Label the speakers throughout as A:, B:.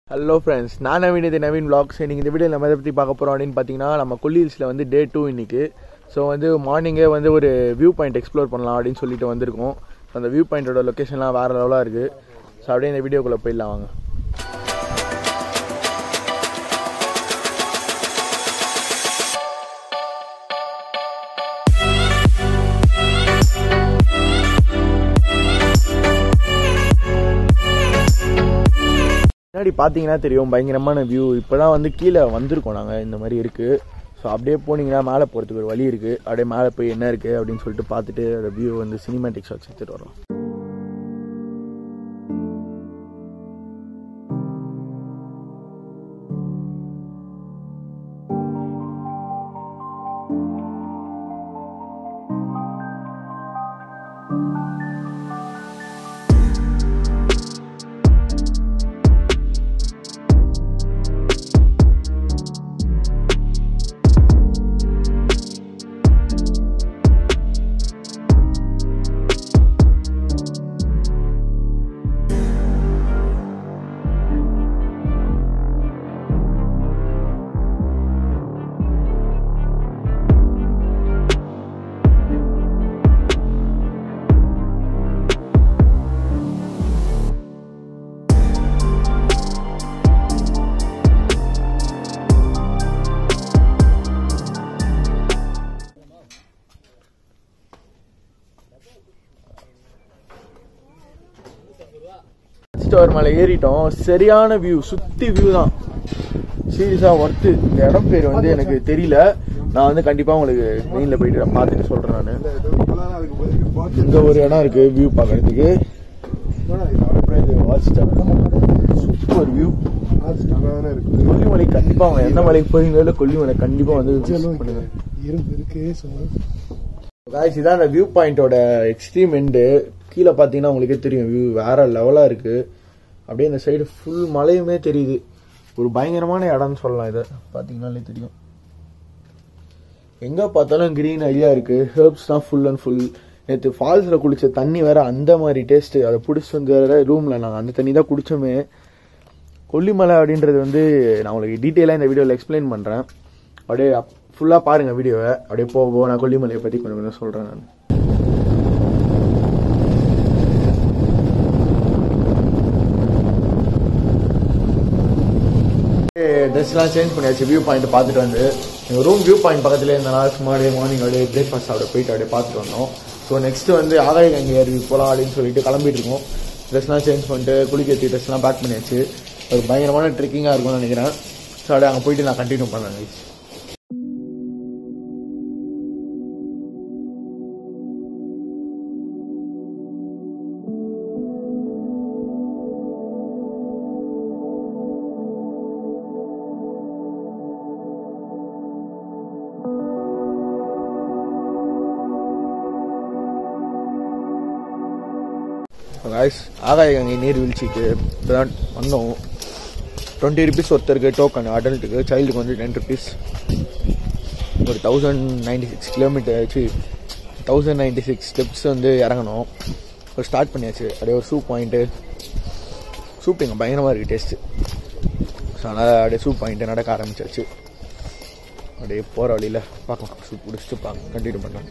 A: Hello friends, நான் நவீன், இது Naveen vlogs. நீங்கள் இந்த வீடியோவில் நம்ம எதை பற்றி பார்க்க போகிறோம் அப்படின்னு பார்த்தீங்கன்னா, நம்ம கொல்லி ஹில்ஸில் வந்து டே 2 இன்றைக்கி. ஸோ வந்து மார்னிங்கே வந்து ஒரு வியூ பாயிண்ட் எக்ஸ்ப்ளோர் பண்ணலாம் அப்படின்னு சொல்லிட்டு வந்திருக்கோம். அந்த வியூ பாயிண்ட்டோட லொக்கேஷன்லாம் வேறு லெவலாக இருக்குது. ஸோ அப்படியே இந்த வீடியோக்குள்ளே போயிடலாம் வாங்க. முன்னாடி பார்த்தீங்கன்னா தெரியும், பயங்கரமான வியூ. இப்போ தான் வந்து கீழே வந்திருக்கோம் நாங்கள். இந்த மாதிரி இருக்குது. ஸோ அப்படியே போனீங்கன்னா மேலே போகிறதுக்கு ஒரு வழி இருக்குது. அப்படியே மேலே போய் என்ன இருக்குது அப்படின்னு சொல்லிட்டு பார்த்துட்டு அந்த வியூ வந்து சினிமேட்டிக் ஷாட்ஸ் எடுத்துகிட்டு வரலாம். ஒரு மலை ஏறிட்டோம். சரியான வியூ, சுத்தி வியூ தான். சீரியஸா ஒர்த்து. இந்த இடம் பேர் வந்து எனக்கு தெரியல. நான் வந்து கண்டிப்பா உங்களுக்கு மெயின்ல போயிட்டு பார்த்துட்டு சொல்றேன். நான் இந்த ஒரு இடம் இருக்கு வியூ பார்க்கறதுக்கு. Super view. கொல்லிமலை கண்டிப்பா அவங்க எந்த மலைக்கு போறீங்களோ கொல்லிமலை கண்டிப்பா வந்து காய்ஸ். இதான் அந்த வியூ பாயிண்டோட எக்ஸ்ட்ரீம் எண்டு. கீழே பார்த்தீங்கன்னா உங்களுக்கே தெரியும், வியூ வேற லெவலாக இருக்குது. அப்படியே இந்த சைடு ஃபுல் மலையுமே தெரியுது. ஒரு பயங்கரமான இடம்னு சொல்லலாம். இதை பார்த்தீங்கன்னாலே தெரியும். எங்கே பார்த்தாலும் க்ரீன் ஐடியா இருக்குது. ஹெர்ப்ஸ் தான் ஃபுல் அண்ட் ஃபுல். நேற்று ஃபால்ஸில் குளித்த தண்ணி வேறு அந்த மாதிரி டேஸ்ட்டு. அதை பிடிச்சி வந்து வேறு ரூமில் நாங்கள் அந்த தண்ணி தான் குடித்தோமே. கொல்லிமலை அப்படின்றது வந்து நான் உங்களுக்கு டீட்டெயிலாக இந்த வீடியோவில் எக்ஸ்பிளைன் பண்ணுறேன். அப்படியே ஃபுல்லாக பாருங்கள் வீடியோவை. அப்படியே போக நான் கொல்லிமலையை பற்றி கொஞ்சம் கொஞ்சம் சொல்கிறேன். நான் ட்ரெஸ்லாம் சேஞ்ச் பண்ணியாச்சு. வியூ பாயிண்ட் பார்த்துட்டு வந்து எங்கள் ரூம் வியூ பாயிண்ட் பக்கத்தில் இருந்தனால சும்மா மார்னிங் அப்படியே பிரேக்ஃபாஸ்ட் சாப்பிட போயிட்டு அப்படியே பார்த்துட்டு வந்தோம். ஸோ நெக்ஸ்ட்டு வந்து ஆகாய கங்கை அருவி போகலாம் அப்படின்னு சொல்லிட்டு கிளம்பிட்டு இருக்கோம். ட்ரெஸ்லாம் சேஞ்ச் பண்ணிட்டு குளிக்க ட்ரெஸ்லாம் பேக் பண்ணியாச்சு. ஒரு பயங்கரமான ட்ரெக்கிங்காக இருக்கும்னு நினைக்கிறேன். ஸோ அப்படியே அங்கே போயிட்டு நான் கண்டினியூ பண்ணேன். ஆகாய கங்கை நீர்வீழ்ச்சிக்கு இப்போதான் வந்தோம். 20 rupees ஒருத்தருக்கு டோக்கன். அடல்ட்டுக்கு, சைல்டுக்கு வந்து 10 rupees. ஒரு 1096 கிலோமீட்டர் 1096 ஸ்டெப்ஸ் வந்து இறங்கணும். ஒரு ஸ்டார்ட் பண்ணியாச்சு. அப்படியே ஒரு சூப் பாயிண்ட்டு. சூப் இங்கே பயங்கரமாக இருக்குது டேஸ்ட்டு. ஸோ அதனால் அப்படியே சூப் பாயிண்ட்டு நடக்க ஆரம்பிச்சாச்சு. அப்படியே போகிற வழியில் பார்க்கலாம். சூப் குடிச்சிட்டு கண்டினியூ பண்ணலாம்.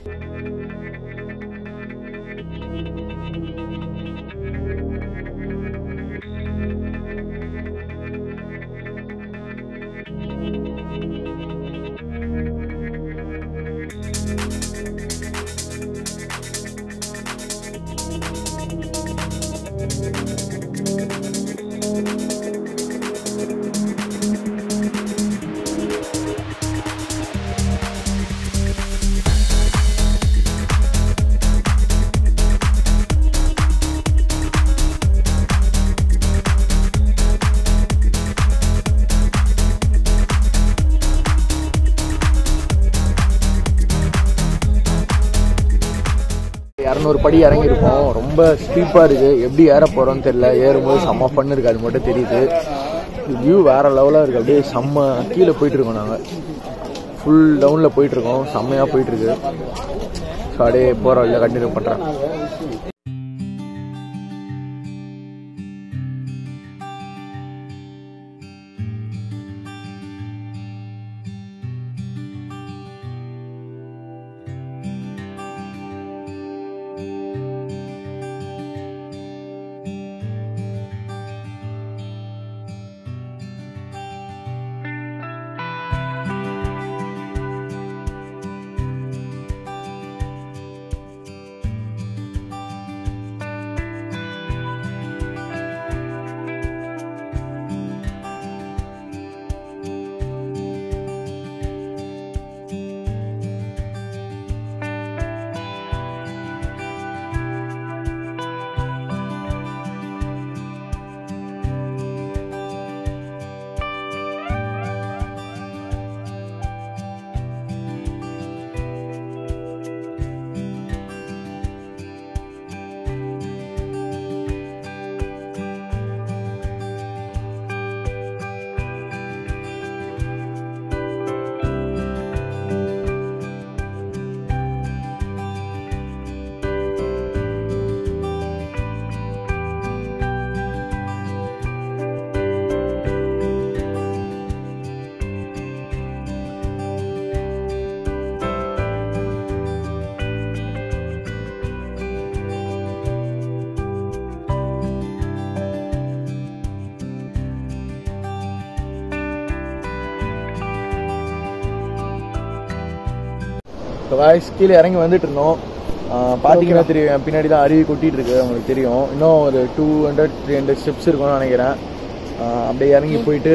A: படி இறங்கியிருக்கோம். ரொம்ப ஸ்டீப்பாக இருக்குது. எப்படி ஏற போகிறோன்னு தெரியல. ஏறும்போது செம்ம ஃபன் இருக்குது, அது மட்டும் தெரியுது. வியூ வேறு லெவலாக இருக்குது. அப்படியே செம்ம கீழே போயிட்டுருக்கோம். நாங்கள் ஃபுல் டவுனில் போயிட்டுருக்கோம். செம்மையாக போயிட்டுருக்கு. ஸோ அப்படியே போகிற வழியில் கண்டினியூ பண்ணுறேன். வாய்ஸ் கீழே இறங்கி வந்துட்டு இருந்தோம். பார்த்தீங்கன்னா தெரியும், பின்னாடி தான் அருவி கொட்டிகிட்டு இருக்கு, உங்களுக்கு தெரியும். இன்னும் ஒரு 200-300 ஸ்டெப்ஸ் இருக்கும்னு நினைக்கிறேன். அப்படியே இறங்கி போயிட்டு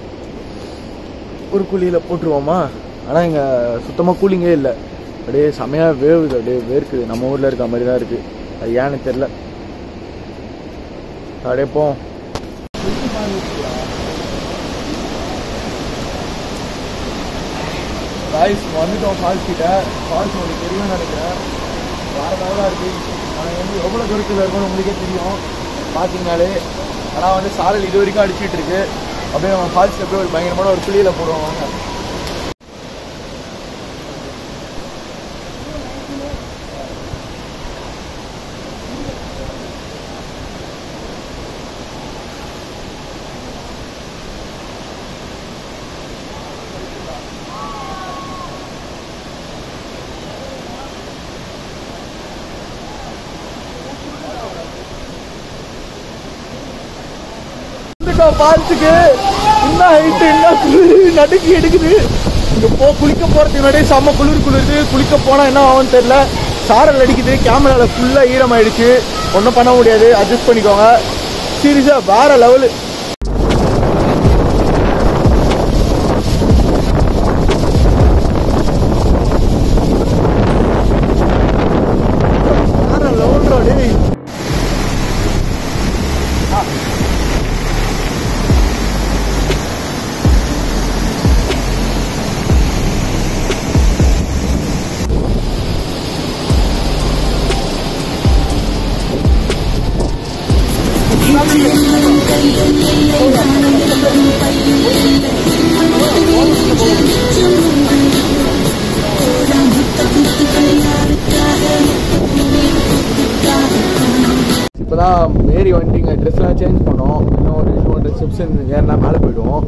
A: ஒரு குழியில் போட்டுருவோமா. ஆனால் இங்கே சுத்தமாக கூலிங்கே இல்லை, அப்படியே செமையாக வேவுது, அப்படியே வேர்க்குது. நம்ம ஊரில் இருக்க மாதிரி தான் இருக்குது, அது ஏன்னு தெரில. அப்படியே போவோம். வாய்ஸ் வந்துட்டோம் ஃபால்ஸ் கிட்ட. ஃபால்ஸ் உங்களுக்கு தெரியும்னு நினைக்கிறேன், வேறு லெவலாக இருக்குது. ஆனால் வந்து எவ்வளோ தூரத்தில் இருக்குன்னு உங்களுக்கே தெரியும் பார்த்தீங்கனாலே. ஆனால் வந்து சாரல் இது வரைக்கும் அடிச்சுட்டு இருக்கு. அப்படியே நம்ம ஃபால்ஸில் போய் ஒரு பயங்கரமான ஒரு குழியில் போடுவோம் வாங்க. ஃபால்ஸுக்கு என்ன ஹைட்டு, என்ன நடுக்கி எடுக்குது. இங்கே குளிக்க போகிறதுக்கு முன்னாடி செம்ம குளிருது. குளிக்க போனால் என்ன ஆகும்னு தெரியல, சாரல் அடிக்குது. கேமராவில் ஃபுல்லாக ஈரமாயிடுச்சு, ஒன்றும் பண்ண முடியாது, அட்ஜஸ்ட் பண்ணிக்கோங்க. சீரியஸாக வேற லெவலு. வேற லெவல்டா டேய். இப்போதான் மேரி வந்துட்டு ட்ரெஸ்லாம் சேஞ்ச் பண்ணோம். இன்னும் ஒரு 200 ஸ்டெப்ஸ் ஏன்னா மேலே போயிடுவோம்.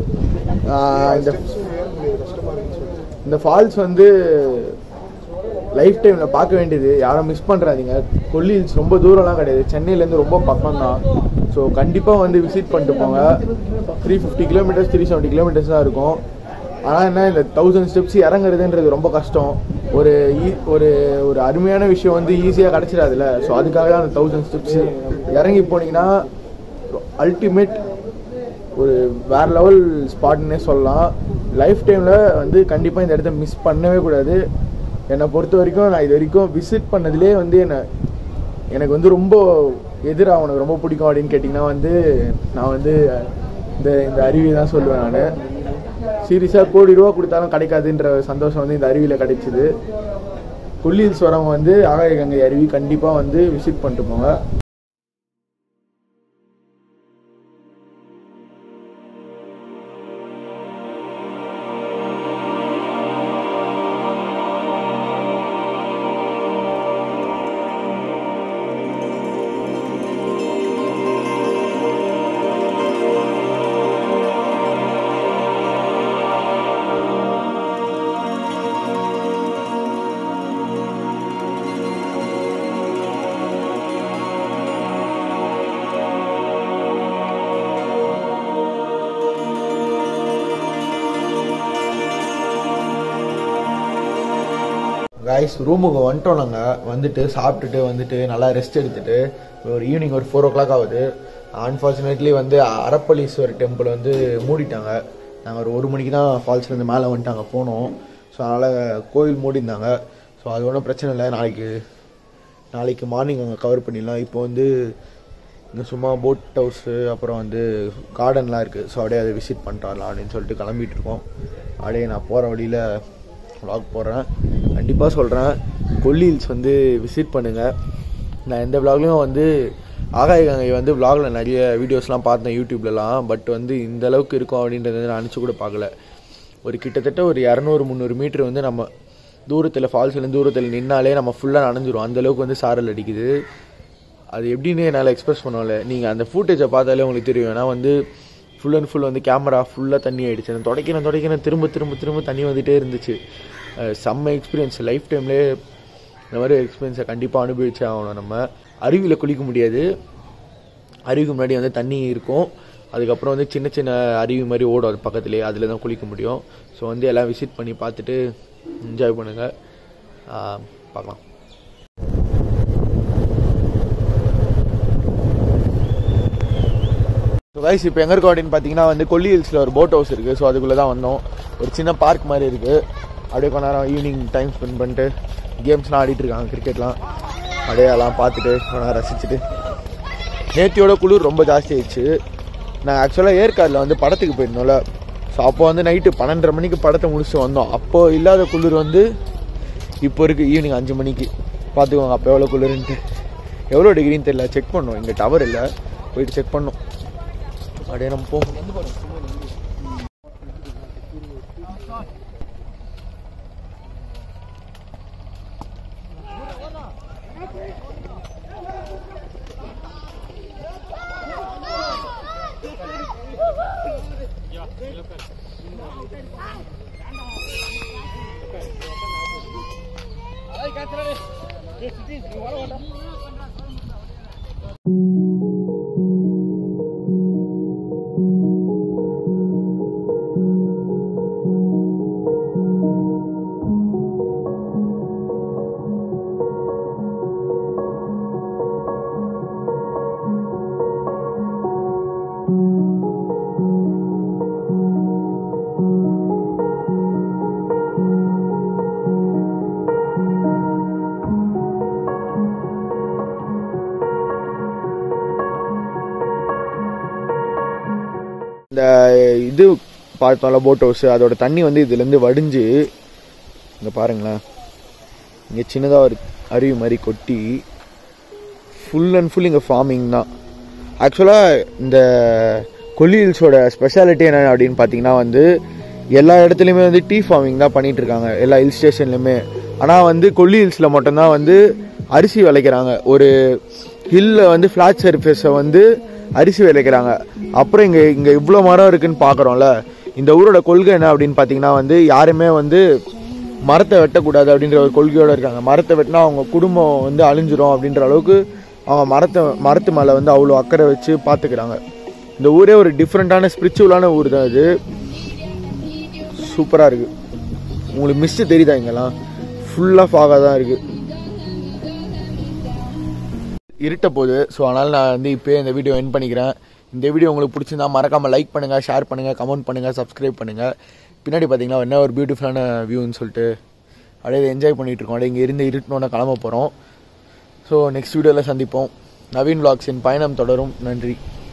A: இந்த ஃபால்ஸ் வந்து லைஃப் டைமில் பார்க்க வேண்டியது, யாரும் மிஸ் பண்ணுறாதீங்க. கொல்லி ஹில்ஸ் ரொம்ப தூரம்லாம் கிடையாது, சென்னையிலேருந்து ரொம்ப பக்கம் தான். ஸோ கண்டிப்பாக வந்து விசிட் பண்ணிட்டு போங்க. 350 கிலோமீட்டர்ஸ் 370 கிலோமீட்டர்ஸ் தான் இருக்கும். ஆனால் என்ன, இந்த 1000 ஸ்டெப்ஸ் இறங்குறதுன்றது ரொம்ப கஷ்டம். ஒரு ஒரு அருமையான விஷயம் வந்து ஈஸியாக கிடச்சிடாதுல்ல. ஸோ அதுக்காக தான் அந்த 1000 ஸ்டெப்ஸ் இறங்கி போனீங்கன்னா அல்டிமேட் ஒரு வேறு லெவல் ஸ்பாட்னே சொல்லலாம். லைஃப் டைமில் வந்து கண்டிப்பாக இந்த இடத்த மிஸ் பண்ணவே கூடாது. என்னை பொறுத்த வரைக்கும் நான் இது வரைக்கும் விசிட் பண்ணதுலேயே வந்து எனக்கு வந்து ரொம்ப எதிராக உனக்கு ரொம்ப பிடிக்கும் அப்படின்னு கேட்டிங்கன்னா வந்து நான் வந்து இந்த அருவி தான் சொல்லுவேன். நான் சீரியஸாக கோடி ரூபா கொடுத்தாலும் கிடைக்காதுன்ற சந்தோஷம் வந்து இந்த அருவியில் கிடைச்சிது. கொல்லி ஹில்ஸ் வரவங்க வந்து ஆகாய கங்கை அருவி கண்டிப்பாக வந்து விசிட் பண்ணிட்டு போங்க. கைஸ் ரூமுக்கு வந்துட்டோம். நாங்கள் வந்துட்டு சாப்பிட்டுட்டு வந்துட்டு நல்லா ரெஸ்ட் எடுத்துகிட்டு ஒரு ஈவினிங் ஒரு 4 o'clock ஆகுது. அன்ஃபார்ச்சுனேட்லி வந்து அரப்பளீஸ்வர் டெம்பிள் வந்து மூடிட்டாங்க. நாங்கள் ஒரு 1 மணிக்கு தான் ஃபால்ஸ்லேருந்து மேலே வந்துட்டு அங்கே போனோம். ஸோ அதனால் கோயில் மூடிருந்தாங்க. ஸோ அது ஒன்றும் பிரச்சனை இல்லை, நாளைக்கு மார்னிங் அங்கே கவர் பண்ணிடலாம். இப்போ வந்து இங்கே சும்மா போட் ஹவுஸு அப்புறம் வந்து கார்டன்லாம் இருக்குது. ஸோ அப்படியே அதை விசிட் பண்ணிட்டு வரலாம் அப்படின்னு சொல்லிட்டு கிளம்பிட்டு இருக்கோம். அப்படியே நான் போகிற வழியில் vlog போடுறேன். கண்டிப்பாக சொல்கிறேன், கொல்லி ஹில்ஸ் வந்து விசிட் பண்ணுங்கள். நான் எந்த விலாக்லையும் வந்து ஆகாய கங்கை வந்து விலாகில் நிறைய வீடியோஸ்லாம் பார்த்தேன் யூடியூப்லலாம். பட் வந்து இந்த அளவுக்கு இருக்கும் அப்படின்றது நான் நினச்சி கூட பார்க்கல. ஒரு கிட்டத்தட்ட ஒரு 200-300 மீட்டர் வந்து நம்ம தூரத்தில் ஃபால்ஸ்லேருந்து தூரத்தில் நின்னாலே நம்ம ஃபுல்லாக நனைஞ்சிரும். அந்தளவுக்கு வந்து சாரல் அடிக்குது. அது எப்படின்னு என்னால் எக்ஸ்பிரஸ் பண்ணல. நீங்கள் அந்த ஃபுட்டேஜை பார்த்தாலே உங்களுக்கு தெரியும். ஏன்னா வந்து ஃபுல் அண்ட் ஃபுல் வந்து கேமரா ஃபுல்லாக தண்ணி ஆகிடுச்சு. நான் துடைக்கிறேன் திரும்ப தண்ணி வந்துகிட்டே இருந்துச்சு. செம்ம எக்ஸ்பீரியன்ஸ். லைஃப் டைம்லேயே இந்த மாதிரி எக்ஸ்பீரியன்ஸை கண்டிப்பாக அனுபவிச்சே ஆகணும். நம்ம அருவியில் குளிக்க முடியாது, அருவிக்கு முன்னாடி வந்து தண்ணி இருக்கும். அதுக்கப்புறம் வந்து சின்ன சின்ன அருவி மாதிரி ஓடும் அது பக்கத்துலேயே, அதில் தான் குளிக்க முடியும். ஸோ வந்து எல்லாம் விசிட் பண்ணி பார்த்துட்டு என்ஜாய் பண்ணுங்கள். பார்க்கலாம். ஸோ கைஸ் இப்போ எங்கே இருக்கோம் அப்படின்னு பார்த்தீங்கன்னா வந்து கொல்லி ஹில்ஸில் ஒரு போட் ஹவுஸ் இருக்குது. ஸோ அதுக்குள்ளே தான் வந்தோம். ஒரு சின்ன பார்க் மாதிரி இருக்குது. அப்படியே கொஞ்ச நேரம் ஈவினிங் டைம் ஸ்பெண்ட் பண்ணிட்டு கேம்ஸ்லாம் ஆடிட்டு இருக்காங்க, கிரிக்கெட்லாம். அப்படியே எல்லாம் பார்த்துட்டு கொஞ்ச நேரம் ரசிச்சுட்டு. நேத்தியோட குளிர் ரொம்ப ஜாஸ்தி ஆயிடுச்சு. நான் ஆக்சுவலாக ஏற்காடில் வந்து படத்துக்கு போயிருந்தோம்ல. ஸோ அப்போ வந்து நைட்டு 12:30 மணிக்கு படத்தை முடிச்சுட்டு வந்தோம். அப்போது இல்லாத குளிர் வந்து இப்போ இருக்குது ஈவினிங் 5 மணிக்கு. பார்த்துக்கோங்க அப்போ எவ்வளோ குளிர்ன்ட்டு. எவ்வளோ டிகிரின்னு தெரியல, செக் பண்ணோம். இங்கே டவர் இல்லை, போயிட்டு செக் பண்ணோம். அப்படியே நம்ம போகும். இந்த இது பார்த்தோம்ல போட் ஹவுஸ், அதோட தண்ணி வந்து இதுலேருந்து வடிஞ்சு இங்கே பாருங்களேன், இங்கே சின்னதாக ஒரு அருவி மாதிரி கொட்டி ஃபுல் அண்ட் ஃபுல் இங்கே ஃபார்மிங் தான். ஆக்சுவலாக இந்த கொல்லி ஹில்ஸோட ஸ்பெஷாலிட்டி என்ன அப்படின்னு பார்த்தீங்கன்னா வந்து எல்லா இடத்துலையுமே வந்து டீ ஃபார்மிங் தான் பண்ணிகிட்டு இருக்காங்க, எல்லா ஹில் ஸ்டேஷன்லையுமே. ஆனால் வந்து கொல்லி ஹில்ஸில் மட்டும்தான் வந்து அரிசி விளைக்கிறாங்க. ஒரு ஹில்லில் வந்து ஃப்ளாட் சர்ஃபேஸை வந்து அரிசி விளைக்கிறாங்க. அப்புறம் இங்கே இவ்வளோ மரம் இருக்குதுன்னு பார்க்குறோம்ல. இந்த ஊரோட கொள்கை என்ன அப்படின்னு பார்த்தீங்கன்னா வந்து யாருமே வந்து மரத்தை வெட்டக்கூடாது அப்படின்ற ஒரு கொள்கையோடு இருக்காங்க. மரத்தை வெட்டினா அவங்க குடும்பம் வந்து அழிஞ்சிரும் அப்படின்ற அளவுக்கு அவங்க மரத்து மேலே வந்து அவ்வளோ அக்கறை வச்சு பார்த்துக்கிறாங்க. இந்த ஊரே ஒரு டிஃப்ரெண்ட்டான ஸ்பிரிச்சுவலான ஊர் தான் இது. சூப்பராக இருக்குது. உங்களுக்கு மிஸ்ட்டு தெரியுதா? இங்கெல்லாம் ஃபுல்லாக ஃபாகாக தான் இருக்குது, இருட்ட போகுது. ஸோ அதனால் நான் வந்து இப்போயே இந்த வீடியோ எண்ட் பண்ணிக்கிறேன். இந்த வீடியோ உங்களுக்கு பிடிச்சிருந்தா மறக்காமல் லைக் பண்ணுங்கள், ஷேர் பண்ணுங்கள், கமெண்ட் பண்ணுங்கள், சப்ஸ்கிரைப் பண்ணுங்கள். பின்னாடி பார்த்தீங்கன்னா என்ன ஒரு பியூட்டிஃபுல்லான வியூன்னு சொல்லிட்டு அப்படியே என்ஜாய் பண்ணிகிட்ருக்கோம். அப்படியே இங்கே இருந்து இருட்டணுன்னு கிளம்ப போகிறோம். ஸோ நெக்ஸ்ட் வீடியோவில் சந்திப்போம். நவீன் விலாக்ஸின் பயணம் தொடரும். நன்றி.